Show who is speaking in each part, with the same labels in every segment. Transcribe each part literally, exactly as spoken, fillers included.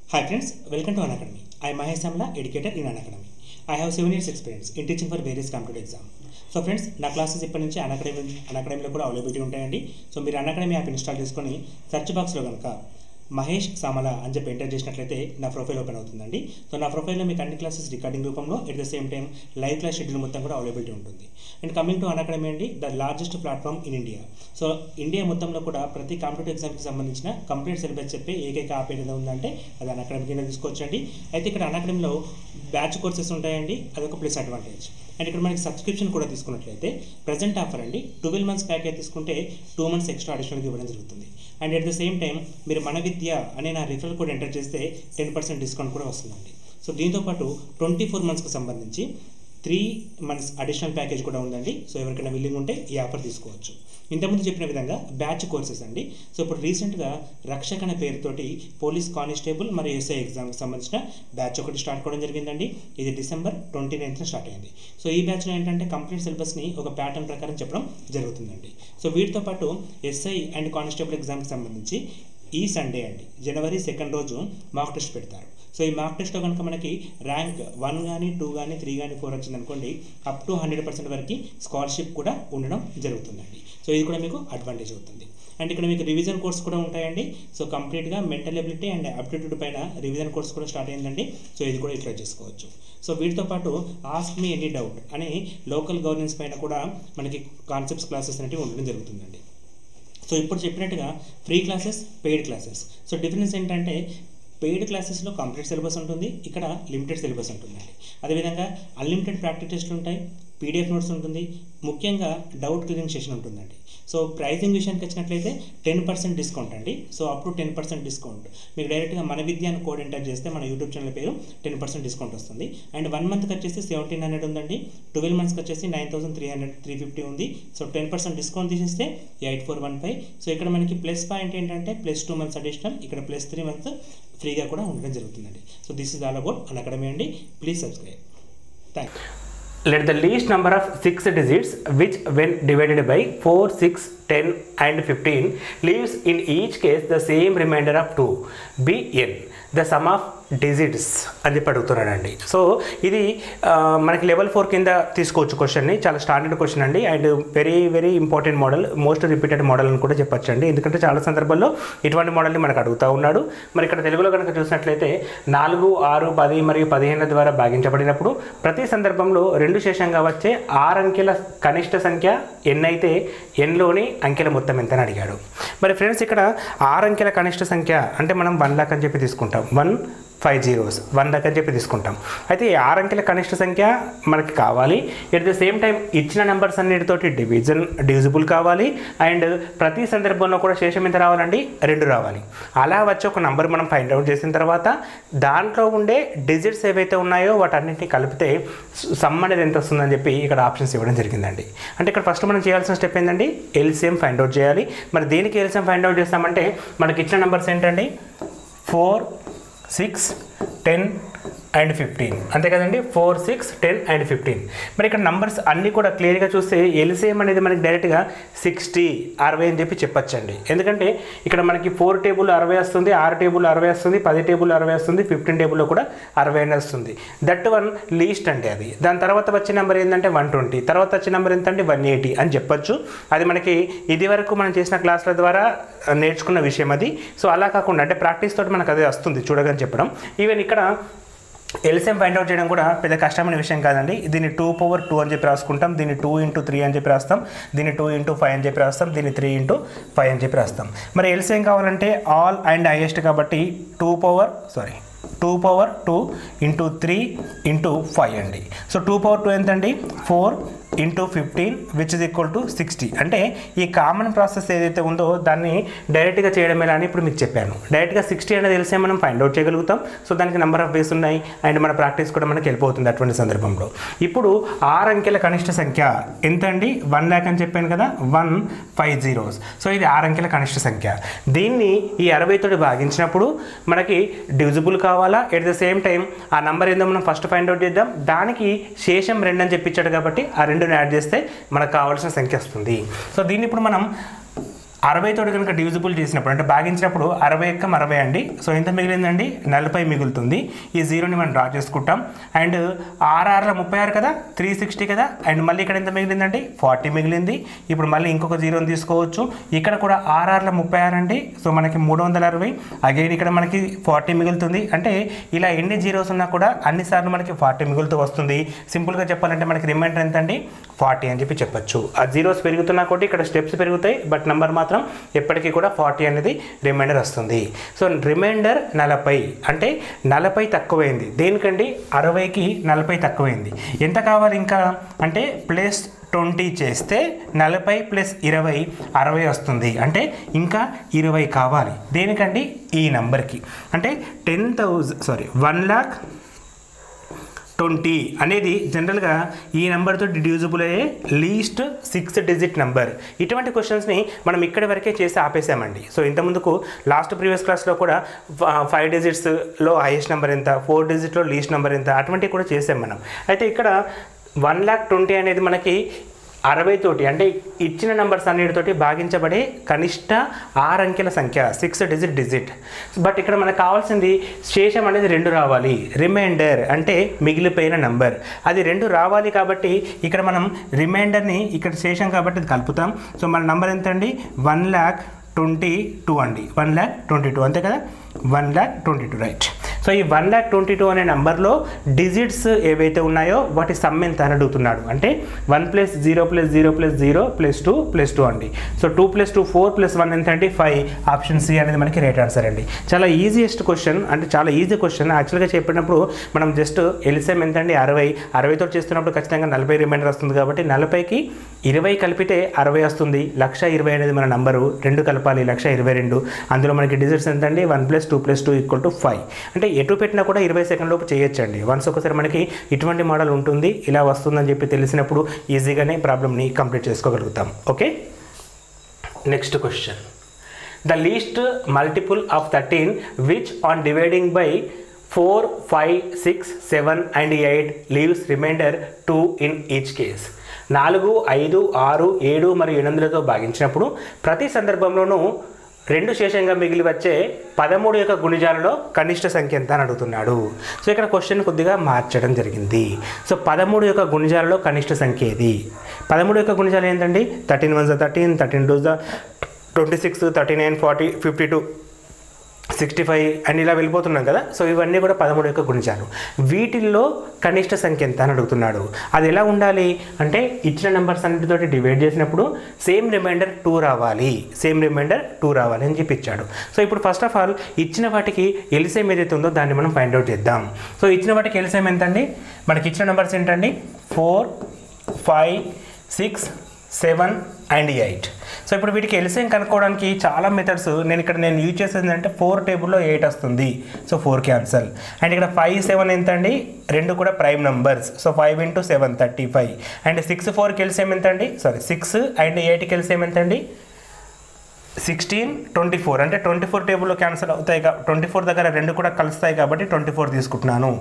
Speaker 1: Hi friends, welcome to Unacademy. I am Mahesh Samla, educator in Unacademy. I have seven years experience in teaching for various competitive exams. So friends నా classes ఇప్పటి నుంచి Unacademy అన్అకాడమీలో కూడా availability ఉంటాయండి. So మీరు Unacademy app install చేసుకొని search బాక్స్లో కనుక మహేష్ సామల అని చెప్పి ఎంటర్ చేసినట్లయితే నా ప్రొఫైల్ ఓపెన్ అవుతుందండి. సో నా ప్రొఫైల్లో మీకు అన్ని క్లాసెస్ రికార్డింగ్ రూపంలో at the same time live class schedule మొత్తం కూడా అవైలబిలిటీ ఉంటుంది. అండ్ కమింగ్ టు అన్అకాడమీ అండి, the largest platform in India. So India మొత్తంలో కూడా ప్రతి కాంపిటేటివ్ ఎగ్జామ్కి సంబంధించిన కంప్లీట్ సిలబస్ చెప్పి ఏకైక యాప్ ఏదైనా ఉందంటే అది అన్అకాడమీ కింద తీసుకోవచ్చండి. అయితే ఇక్కడ అన్అకాడమీలో బ్యాచ్ కోర్సెస్ ఉంటాయండి, అదొక ప్లస్ అడ్వాంటేజ్. అండ్ ఇక్కడ మనకి సబ్స్క్రిప్షన్ కూడా తీసుకున్నట్లయితే ప్రజెంట్ ఆఫర్ అండి, ట్వెల్వ్ మంత్స్ ప్యాకేజ్ తీసుకుంటే టూ మంత్స్ ఎక్స్ట్రా అడిషనల్గా ఇవ్వడం జరుగుతుంది. And at the same time మీరు మన విద్య అనే నా రిఫరల్ కోడ్ ఎంటర్ చేస్తే టెన్ పర్సెంట్ డిస్కౌంట్ కూడా వస్తుందండి. సో దీంతోపాటు ట్వంటీ ఫోర్ మంత్స్కి సంబంధించి త్రీ మంత్స్ అడిషనల్ ప్యాకేజ్ కూడా ఉందండి. సో ఎవరికైనా విల్లింగ్ ఉంటే ఈ ఆఫర్ తీసుకోవచ్చు. ఇంతకుముందు చెప్పిన విధంగా బ్యాచ్ కోర్సెస్ అండి. సో ఇప్పుడు రీసెంట్గా రక్షక్ అనే పేరుతోటి పోలీస్ కానిస్టేబుల్ మరియు ఎస్ఐ ఎగ్జామ్కి సంబంధించిన బ్యాచ్ ఒకటి స్టార్ట్ కావడం జరిగిందండి. ఇది డిసెంబర్ ట్వంటీ నైన్త్న స్టార్ట్ అయింది. సో ఈ బ్యాచ్లో ఏంటంటే కంప్లీట్ సిలబస్ని ఒక ప్యాటర్న్ ప్రకారం చెప్పడం జరుగుతుందండి. సో వీటితో పాటు ఎస్ఐ అండ్ కానిస్టేబుల్ ఎగ్జామ్కి సంబంధించి ఈ సండే అండి జనవరి సెకండ్ రోజు మాక్ టెస్ట్ పెడతారు. సో ఈ మార్క్ టెస్ట్లో కనుక మనకి ర్యాంక్ వన్ కానీ టూ కానీ త్రీ కానీ ఫోర్ వచ్చింది అనుకోండి, అప్ టు హండ్రెడ్ పర్సెంట్ వరకు స్కాలర్షిప్ కూడా ఉండడం జరుగుతుందండి. సో ఇది కూడా మీకు అడ్వాంటేజ్ అవుతుంది. అండ్ ఇక్కడ మీకు రివిజన్ కోర్స్ కూడా ఉంటాయండి. సో కంప్లీట్గా మెంటల్ ఎబిలిటీ అండ్ అప్టిట్యూడ్ పైన రివిజన్ కోర్స్ కూడా స్టార్ట్ అయిందండి. సో ఇది కూడా ఇట్లా చేసుకోవచ్చు. సో వీటితో పాటు ఆస్క్ మీ ఎనీ డౌట్ అని లోకల్ గవర్నెన్స్ పైన కూడా మనకి కాన్సెప్ట్స్ క్లాసెస్ అనేవి ఉండడం జరుగుతుందండి. సో ఇప్పుడు చెప్పినట్టుగా free classes, paid classes. So difference ఏంటంటే పెయిడ్ క్లాసెస్లో కంప్లీట్ సిలబస్ ఉంటుంది, ఇక్కడ లిమిటెడ్ సిలబస్ ఉంటుందండి. అదేవిధంగా అన్లిమిటెడ్ ప్రాక్టీస్ టెస్ట్లు ఉంటాయి, పీడిఎఫ్ నోట్స్ ఉంటుంది, ముఖ్యంగా డౌట్ క్లియరింగ్ సెషన్ ఉంటుందండి. సో ప్రైసింగ్ విషయానికి వచ్చినట్లయితే టెన్ పర్సెంట్ డిస్కౌంట్ అండి. So up to ten percent discount మీకు డైరెక్ట్గా మన విద్య అని కోడ్ ఎంటర్ చేస్తే మన యూట్యూబ్ ఛానల్ పేరు టెన్ పర్సెంట్ డిస్కౌంట్ వస్తుంది. అండ్ వన్ మంత్కి వచ్చేసి సెవెంటీన్ హండ్రెడ్ ఉందండి, ట్వెల్వ్ మంత్స్కి వచ్చేసి nine thousand three hundred three fifty ఉంది. సో టెన్ పర్సెంట్ డిస్కౌంట్ తీసేస్తే eight four one five. So ఇక్కడ మనకి ప్లస్ పాయింట్ ఏంటంటే ప్లస్ టూ మంత్స్ అడిషనల్, ఇక్కడ ప్లస్ త్రీ మంత్స్ ఫ్రీగా కూడా ఉండడం జరుగుతుందండి. So this is all about Unacademy అండి. Please subscribe. Thank you.
Speaker 2: Let the least number of six digits which when divided by four, six, ten and fifteen leaves in each case the same remainder of two be n. The sum of digits అని చెప్పి అడుగుతున్నాడండి. So ఇది మనకి level four కింద తీసుకోవచ్చు క్వశ్చన్ని. చాలా standard question అండి and very very important model, most repeated model అని కూడా చెప్పొచ్చు అండి. ఎందుకంటే చాలా సందర్భాల్లో ఇటువంటి మోడల్ని మనకు అడుగుతూ ఉన్నాడు. మరి ఇక్కడ తెలుగులో కనుక చూసినట్లయితే నాలుగు, ఆరు, పది మరియు పదిహేను ద్వారా భాగించబడినప్పుడు ప్రతి సందర్భంలో రెండు శేషంగా వచ్చే ఆరు అంకెల కనిష్ట సంఖ్య ఎన్ అయితే ఎన్లోని అంకెల మొత్తం ఎంత అని అడిగాడు. మరి ఫ్రెండ్స్ ఇక్కడ ఆరు అంకెల కనిష్ట సంఖ్య అంటే మనం వన్ లాక్ అని చెప్పి తీసుకుంటాం, వన్ ఫైవ్ జీరోస్ వన్ దాకా అని చెప్పి తీసుకుంటాం. అయితే ఈ ఆరు అంకెల కనిష్ట సంఖ్య మనకి కావాలి. ఎట్ ద సేమ్ టైం ఇచ్చిన నెంబర్స్ అన్నిటితోటి డివిజన్ డివిజిబుల్ కావాలి. అండ్ ప్రతి సందర్భంలో కూడా శేషం ఎంత రావాలండి, రెండు రావాలి. అలా వచ్చి ఒక నెంబర్ మనం ఫైండ్ అవుట్ చేసిన తర్వాత దాంట్లో ఉండే డిజిట్స్ ఏవైతే ఉన్నాయో వాటన్నింటినీ కలిపితే సమ్ అనేది ఎంత వస్తుందని చెప్పి ఇక్కడ ఆప్షన్స్ ఇవ్వడం జరిగిందండి. అంటే ఇక్కడ ఫస్ట్ మనం చేయాల్సిన స్టెప్ ఏంటండి, ఎల్సిఎం ఫైండ్ అవుట్ చేయాలి. మరి దేనికి ఎల్సిఎం ఫైండ్ అవుట్ చేస్తామంటే మనకి ఇచ్చిన నెంబర్స్ ఏంటండి, four, six, ten and fifteen, అంతే కదండి. Four, six, ten and fifteen. మరి ఇక్కడ నంబర్స్ అన్నీ కూడా క్లియర్గా చూస్తే ఎల్సిఎం అనేది మనకి డైరెక్ట్గా సిక్స్టీ, అరవై అని చెప్పి చెప్పచ్చండి. ఎందుకంటే ఇక్కడ మనకి ఫోర్ టేబుల్ అరవై వస్తుంది, ఆరు టేబుల్ అరవై వస్తుంది, పది టేబుల్ అరవై వస్తుంది, ఫిఫ్టీన్ టేబుల్లో కూడా అరవై అని వస్తుంది. దట్ వన్ లీస్ట్ అంటే అది. దాని తర్వాత వచ్చే నెంబర్ ఏంటంటే వన్ ట్వంటీ, తర్వాత వచ్చే నెంబర్ ఏంటంటే వన్ ఎయిటీ అని చెప్పొచ్చు. అది మనకి ఇది వరకు మనం చేసిన క్లాసుల ద్వారా నేర్చుకున్న విషయం అది. సో అలా కాకుండా అంటే ప్రాక్టీస్ తోటి మనకు అదే వస్తుంది చూడగానే చెప్పడం. ఈవెన్ ఇక్కడ ఎల్సిఎం ఫైండ్ అవుట్ చేయడం కూడా పెద్ద కష్టమైన విషయం కాదండి. దీన్ని టూ పవర్ టూ అని చెప్పి రాసుకుంటాం, దీన్ని టూ ఇంటూ త్రీ అని చెప్పి రాస్తాం, దీన్ని టూ ఇంటూ ఫైవ్ అని చెప్పి రాస్తాం, దీన్ని త్రీ ఇంటూ ఫైవ్ అని చెప్పి రాస్తాం. మరి ఎల్సిఎం కావాలంటే ఆల్ అండ్ హైయెస్ట్ కాబట్టి two power sorry two power two into three into five అండి. సో టూ పవర్ టూ ఎంతండి, four into fifteen which is equal to sixty. అంటే ఈ కామన్ ప్రాసెస్ ఏదైతే ఉందో దాన్ని డైరెక్ట్గా చేయడం ఎలా అని ఇప్పుడు మీకు చెప్పాను. డైరెక్ట్గా సిక్స్టీ అనేది తెలిసే మనం ఫైండ్ అవుట్ చేయగలుగుతాం. సో దానికి నెంబర్ ఆఫ్ వేస్ ఉన్నాయి అండ్ మన ప్రాక్టీస్ కూడా మనకి వెళ్ళిపోతుంది అటువంటి సందర్భంలో. ఇప్పుడు ఆరు అంకెల కనిష్ట సంఖ్య ఎంత అండి, వన్ ల్యాక్ అని చెప్పాను కదా, వన్ ఫైవ్ జీరోస్. సో ఇది ఆరు అంకెల కనిష్ట సంఖ్య. దీన్ని ఈ అరవై తోటి భాగించినప్పుడు మనకి డివిజిబుల్ కావాలా, ఎట్ ద సేమ్ టైం ఆ నెంబర్ ఏందో మనం ఫస్ట్ ఫైండ్ అవుట్ చేద్దాం. దానికి శేషం రెండు అని చెప్పించాడు కాబట్టి ఆ రెండు యాడ్ చేస్తే మనకు కావాల్సిన సంఖ్య వస్తుంది. సో దీన్ని ఇప్పుడు మనం అరవై తోటి కనుక డివిజిబుల్ చేసినప్పుడు అంటే భాగించినప్పుడు అరవై ఎక్కం అరవై అండి. సో ఎంత మిగిలిందండి, నలభై మిగులుతుంది. ఈ జీరోని మనం డ్రా చేసుకుంటాం. అండ్ ఆర్ఆర్లో ముప్పై ఆరు కదా, త్రీ సిక్స్టీ కదా. అండ్ మళ్ళీ ఇక్కడ ఎంత మిగిలిందండి, ఫార్టీ మిగిలింది. ఇప్పుడు మళ్ళీ ఇంకొక జీరోని తీసుకోవచ్చు. ఇక్కడ కూడా ఆర్ఆర్లో ముప్పై ఆరు అండి. సో మనకి మూడు వందల అరవై. అగైన్ ఇక్కడ మనకి ఫార్టీ మిగులుతుంది. అంటే ఇలా ఎన్ని జీరోస్ ఉన్నా కూడా అన్నిసార్లు మనకి ఫార్టీ మిగులుతూ వస్తుంది. సింపుల్గా చెప్పాలంటే మనకి రిమైండర్ ఎంత అండి, ఫార్టీ అని చెప్పి చెప్పచ్చు. ఆ జీరోస్ పెరుగుతున్నా కూడా ఇక్కడ స్టెప్స్ పెరుగుతాయి, బట్ నెంబర్ మాత్రం ఎప్పటికీ కూడా ఫార్టీ అనేది రిమైండర్ వస్తుంది. సో రిమైండర్ నలభై అంటే నలభై తక్కువైంది. దేనికండి, అరవైకి నలభై తక్కువైంది. ఎంత కావాలి ఇంకా అంటే ప్లస్ ట్వంటీ చేస్తే నలభై ప్లస్ ఇరవై అరవై వస్తుంది. అంటే ఇంకా ఇరవై కావాలి. దేనికండి, ఈ నెంబర్కి. అంటే ten thousand sorry one lakh twenty అనేది జనరల్గా ఈ నెంబర్తో డిడ్యూజిబుల్ అయ్యే లీస్ట్ సిక్స్ డిజిట్ నెంబర్. ఇటువంటి క్వశ్చన్స్ని మనం ఇక్కడి వరకే చేసి ఆపేసామండి. సో ఇంతకుముందుకు లాస్ట్ ప్రీవియస్ క్లాస్లో కూడా ఫైవ్ డిజిట్స్లో హైయెస్ట్ నెంబర్ ఎంత, ఫోర్ డిజిట్లో లీస్ట్ నెంబర్ ఎంత, అటువంటివి కూడా చేసాం మనం. అయితే ఇక్కడ వన్ ల్యాక్ ట్వంటీ అనేది మనకి అరవై తోటి అంటే ఇచ్చిన నెంబర్స్ అన్నిటితోటి భాగించబడే కనిష్ట ఆరు అంకెల సంఖ్య, సిక్స్ డిజిట్ డిజిట్. బట్ ఇక్కడ మనకు కావాల్సింది శేషం అనేది రెండు రావాలి. రిమైండర్ అంటే మిగిలిపోయిన నెంబర్, అది రెండు రావాలి. కాబట్టి ఇక్కడ మనం రిమైండర్ని ఇక్కడ శేషం కాబట్టి అది కలుపుతాం. సో మన నెంబర్ ఎంత అండి, వన్ ల్యాక్ ట్వంటీ టూ అండి. వన్ ల్యాక్ ట్వంటీ టూ అంతే కదా, one lakh twenty two right. So ఈ వన్ ల్యాక్ ట్వంటీ టూ అనే నెంబర్లో డిజిట్స్ ఏవైతే ఉన్నాయో వాటి సమ్ ఎంత అని అడుగుతున్నాడు. అంటే one plus zero plus zero plus zero plus two plus two అండి. So two plus two four plus one ఎంత అంటే ఫైవ్. ఆప్షన్ సి అనేది మనకి రైట్ ఆన్సర్ అండి. చాలా ఈజియెస్ట్ క్వశ్చన్, అంటే చాలా ఈజీ క్వశ్చన్. యాక్చువల్గా చెప్పినప్పుడు మనం జస్ట్ ఎల్సిఎం ఎంత అండి, అరవై. అరవైతో చేస్తున్నప్పుడు ఖచ్చితంగా నలభై రిమైండర్ వస్తుంది. కాబట్టి నలభైకి ఇరవై కలిపితే అరవై వస్తుంది. లక్ష ఇరవై అనేది మన నెంబరు, రెండు కలపాలి, లక్ష ఇరవై రెండు. అందులో మనకి డిజిట్స్ ఎంత అండి, one plus two plus two equal to five. అంటే ఎటు పెట్టినా కూడా ఇరవై సెకండ్ లోపు చేయొచ్చండి. వన్స్ ఒకసారి మనకి ఇటువంటి మోడల్ ఉంటుంది, ఇలా వస్తుందని చెప్పి తెలిసినప్పుడు ఈజీగానే ప్రాబ్లమ్ని కంప్లీట్ చేసుకోగలుగుతాం. Okay, next question. The least multiple of thirteen which on dividing by four five six seven and eight leaves remainder two in each case. నాలుగు ఐదు ఆరు ఏడు మరియు ఎనిమిదిలతో భాగించినప్పుడు ప్రతి సందర్భంలోనూ రెండు శేషంగా మిగిలి వచ్చే పదమూడు యొక్క గుణిజాలలో కనిష్ట సంఖ్య ఎంత అని అడుగుతున్నాడు. సో ఇక్కడ క్వశ్చన్ కొద్దిగా మార్చడం జరిగింది. సో పదమూడు యొక్క గుణిజాలలో కనిష్ట సంఖ్య ఏది? పదమూడు యొక్క గుణిజాలు ఏంటండి, థర్టీన్ వన్ జా థర్టీన్, థర్టీన్ టూ జా twenty six, thirty nine forty fifty two sixty five అని ఇలా వెళ్ళిపోతున్నాం కదా. సో ఇవన్నీ కూడా పదమూడు యొక్క గుణిజాలు. వీటిల్లో కనిష్ట సంఖ్య ఎంత అని అడుగుతున్నాడు. అది ఎలా ఉండాలి అంటే ఇచ్చిన నెంబర్స్ అన్నిటితోటి డివైడ్ చేసినప్పుడు సేమ్ రిమైండర్ టూ రావాలి, సేమ్ రిమైండర్ టూ రావాలి అని చెప్పి ఇచ్చాడు. సో ఇప్పుడు ఫస్ట్ ఆఫ్ ఆల్ ఇచ్చిన వాటికి ఎల్సిఎం ఏదైతే ఉందో దాన్ని మనం ఫైండ్ అవుట్ చేద్దాం. సో ఇచ్చిన వాటికి ఎల్సిఎం ఎంతండి, మనకి ఇచ్చిన నెంబర్స్ ఏంటండి, four five six seven and eight. So ఇప్పుడు వీటికి ఎల్సిఎం కనుక్కోవడానికి చాలా మెథడ్స్. నేను ఇక్కడ నేను యూజ్ చేసేది అంటే ఫోర్ టేబుల్లో ఎయిట్ వస్తుంది. So four cancel. అండ్ ఇక్కడ ఫైవ్ సెవెన్ ఎంత అండి, రెండు కూడా prime numbers. So five into seven thirty five. And six ఫోర్కి ఎల్సిఎం ఎంత అండి, సారీ సిక్స్ అండ్ ఎయిట్కి ఎల్సిఎం ఎంత అండి, సిక్స్టీన్ ట్వంటీ ఫోర్. అంటే ట్వంటీ ఫోర్ టేబుల్లో క్యాన్సల్ అవుతాయి. ట్వంటీ ఫోర్ దగ్గర రెండు కూడా కలుస్తాయి కాబట్టి ట్వంటీ ఫోర్ తీసుకుంటున్నాను.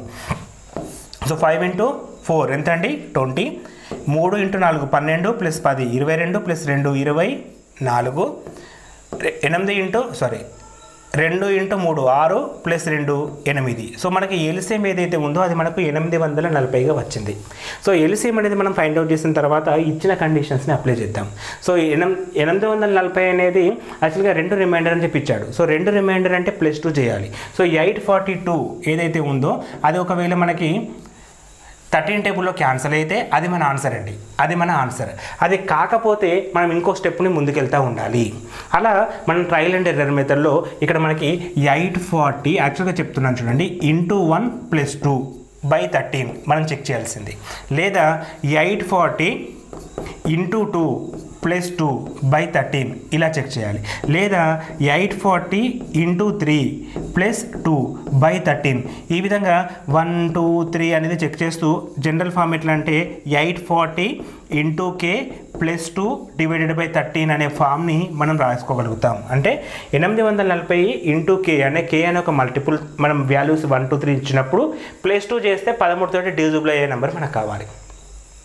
Speaker 2: సో ఫైవ్ ఇంటూ ఫోర్ ఎంత అండి, ట్వంటీ. మూడు ఇంటూ నాలుగు పన్నెండు ప్లస్ పది ఇరవై రెండు ప్లస్ రెండు ఇరవై నాలుగు. ఎనిమిది ఇంటూ సారీ రెండు ఇంటూ మూడు ఆరు ప్లస్ రెండు ఎనిమిది. సో మనకి ఎల్సిఎం ఏదైతే ఉందో అది మనకు ఎనిమిది వందల నలభైగా వచ్చింది. సో ఎల్సిఎం అనేది మనం ఫైండ్ అవుట్ చేసిన తర్వాత ఇచ్చిన కండిషన్స్ని అప్లై చేద్దాం. సో ఎనం ఎనిమిది వందల నలభై అనేది యాక్చువల్గా రెండు రిమైండర్ అని చెప్పి ఇచ్చాడు. సో రెండు రిమైండర్ అంటే ప్లస్ టూ చేయాలి. సో ఎయిట్ ఫార్టీ టూ ఏదైతే ఉందో అది ఒకవేళ మనకి థర్టీన్ టేబుల్లో క్యాన్సల్ అయితే అది మన ఆన్సర్ అండి, అది మన ఆన్సర్. అది కాకపోతే మనం ఇంకో స్టెప్ని ముందుకెళ్తూ ఉండాలి. అలా మనం ట్రయల్ అండ్ ఎర్రర్ మెథడ్లో ఇక్కడ మనకి ఎయిట్ ఫార్టీ యాక్చువల్గా చెప్తున్నాను చూడండి, into one plus two by thirteen మనం చెక్ చేయాల్సింది. లేదా eight forty into two plus two by thirteen ఇలా చెక్ చేయాలి. లేదా eight forty into three plus two by thirteen. ఈ విధంగా వన్ టూ త్రీ అనేది చెక్ చేస్తూ జనరల్ ఫామ్ ఎట్లా అంటే eight forty into K plus two divided by thirteen అనే ఫామ్ని మనం రాసుకోగలుగుతాం. అంటే ఎనిమిది వందల నలభై ఇంటూ కే అనే కే అనే ఒక మల్టిపుల్ మనం వాల్యూస్ వన్ టూ త్రీ ఇచ్చినప్పుడు ప్లస్ టూ చేస్తే పదమూడు తోటి డివిజిబుల్ అయ్యే నెంబర్ మనకు కావాలి.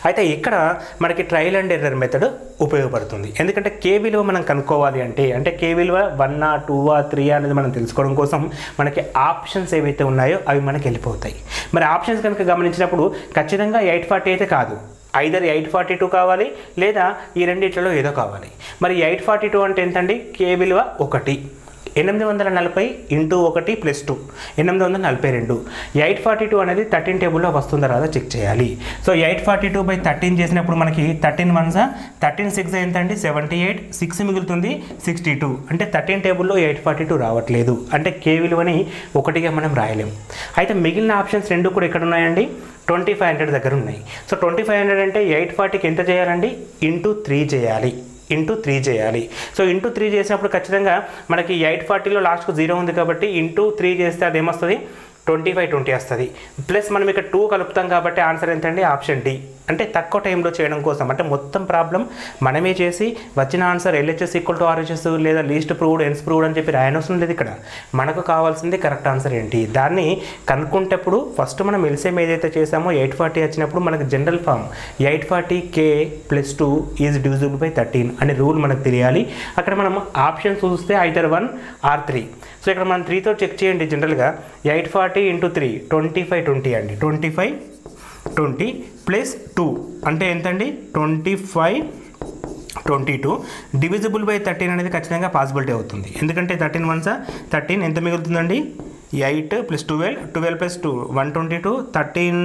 Speaker 2: అయితే ఇక్కడ మనకి ట్రయల్ అండ్ ఎర్రర్ మెథడ్ ఉపయోగపడుతుంది. ఎందుకంటే కే విలువ మనం కనుక్కోవాలి అంటే అంటే కే విలువ వన్నా టూవా త్రీ అనేది మనం తెలుసుకోవడం కోసం మనకి ఆప్షన్స్ ఏవైతే ఉన్నాయో అవి మనకి వెళ్ళిపోతాయి. మరి ఆప్షన్స్ కనుక గమనించినప్పుడు ఖచ్చితంగా ఎయిట్ ఫార్టీ అయితే కాదు, ఐదర్ ఎయిట్ ఫార్టీ టూ కావాలి లేదా ఈ రెండిట్లలో ఏదో కావాలి. మరి ఎయిట్ ఫార్టీ టూ అంటే ఎంతండి? కే విలువ ఒకటి, ఎనిమిది వందల నలభై ఇంటూ ఒకటి ప్లస్ టూ ఎనిమిది వందల నలభై రెండు. ఎయిట్ ఫార్టీ టూ అనేది థర్టీన్ టేబుల్లో వస్తుందా రాదా చెక్ చేయాలి. So eight forty two by thirteen చేసినప్పుడు మనకి థర్టీన్ వన్స్ థర్టీన్ సిక్స్ ఎంతండి? సెవెంటీ ఎయిట్, సిక్స్ మిగులుతుంది సిక్స్టీ టూ. అంటే థర్టీన్ టేబుల్లో ఎయిట్ ఫార్టీ టూ రావట్లేదు, అంటే కే విలువని ఒకటిగా మనం రాయలేం. అయితే మిగిలిన ఆప్షన్స్ రెండు కూడా ఎక్కడ ఉన్నాయండి? ట్వంటీ ఫైవ్ హండ్రెడ్ దగ్గర ఉన్నాయి. సో ట్వంటీ ఫైవ్ హండ్రెడ్ అంటే ఎయిట్ ఫార్టీకి ఎంత చేయాలండి? ఇంటూ త్రీ చేయాలి, ఇంటూ త్రీ చేయాలి. సో ఇంటూ త్రీ చేసినప్పుడు ఖచ్చితంగా మనకి ఎయిట్ ఫార్టీలో లాస్ట్కు జీరో ఉంది కాబట్టి ఇంటూ త్రీ చేస్తే అది ఏమొస్తుంది? ట్వంటీ ఫైవ్ ట్వంటీ వస్తుంది. ప్లస్ మనం ఇక్కడ టూ కలుపుతాం కాబట్టి ఆన్సర్ ఎంతండి? Option D. అంటే తక్కువ టైంలో చేయడం కోసం, అంటే మొత్తం ప్రాబ్లం మనమే చేసి వచ్చిన answer LHS equal to RHS లేదా లీస్ట్ ప్రూవ్డ్ ఎన్స్ ప్రూవ్డ్ అని చెప్పి రాయనవసరం లేదు. ఇక్కడ మనకు కావాల్సింది కరెక్ట్ ఆన్సర్ ఏంటి దాన్ని కనుక్కుంటప్పుడు ఫస్ట్ మనం ఎల్సిఎం ఏదైతే చేసామో ఎయిట్ ఫార్టీ వచ్చినప్పుడు మనకు general form eight forty K plus two is divisible by thirteen అనే రూల్ మనకు తెలియాలి. అక్కడ మనం ఆప్షన్ చూస్తే either one or three. So ఇక్కడ మనం త్రీతో చెక్ చేయండి. జనరల్గా eight forty into three twenty five twenty అండి, twenty five twenty plus two అంటే ఎంతండి? Twenty five twenty two divisible by thirteen అనేది ఖచ్చితంగా పాసిబిలిటీ అవుతుంది. ఎందుకంటే థర్టీన్ వన్స్ థర్టీన్ ఎంత మిగులుతుందండి? Eight plus twelve, twelve plus two one twenty two, thirteen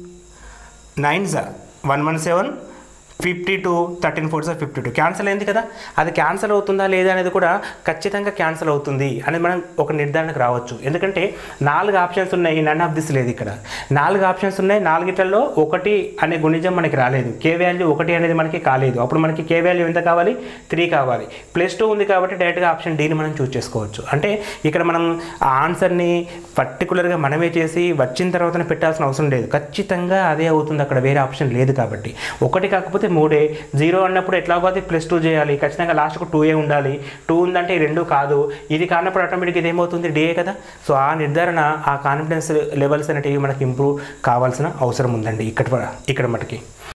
Speaker 2: nines one one seven, fifty two, thirteen four sir fifty two cancel అయింది కదా. అది cancel అవుతుందా లేదా అనేది కూడా ఖచ్చితంగా క్యాన్సల్ అవుతుంది అనేది మనం ఒక నిర్ధారణకు రావచ్చు. ఎందుకంటే నాలుగు ఆప్షన్స్ ఉన్నాయి, నన్ ఆఫ్ దిస్ లేదు. ఇక్కడ నాలుగు ఆప్షన్స్ ఉన్నాయి, నాలుగిట్లలో ఒకటి అనే గుణిజం మనకి రాలేదు, కే వాల్యూ ఒకటి అనేది మనకి కాలేదు. అప్పుడు మనకి కే వాల్యూ ఎంత కావాలి? త్రీ కావాలి. ప్లస్ టూ ఉంది కాబట్టి డైరెక్ట్గా ఆప్షన్ డీని మనం చూస్ చేసుకోవచ్చు. అంటే ఇక్కడ మనం ఆ ఆన్సర్ని పర్టికులర్గా మనమే చేసి వచ్చిన తర్వాతనే పెట్టాల్సిన అవసరం లేదు, ఖచ్చితంగా అదే అవుతుంది. అక్కడ వేరే ఆప్షన్ లేదు కాబట్టి. ఒకటి కాకపోతే మూడే, జీరో అన్నప్పుడు ఎట్లాగో అది ప్లస్ టూ చేయాలి, ఖచ్చితంగా లాస్ట్కు టూ ఏ ఉండాలి. టూ ఉందంటే ఈ రెండు కాదు, ఇది కానప్పుడు ఆటోమేటిక్ ఇది ఏమవుతుంది? డిఏ కదా. సో ఆ నిర్ధారణ, ఆ కాన్ఫిడెన్స్ లెవెల్స్ అనేటివి మనకి ఇంప్రూవ్ కావాల్సిన అవసరం ఉందండి ఇక్కడ ఇక్కడ మటుకి.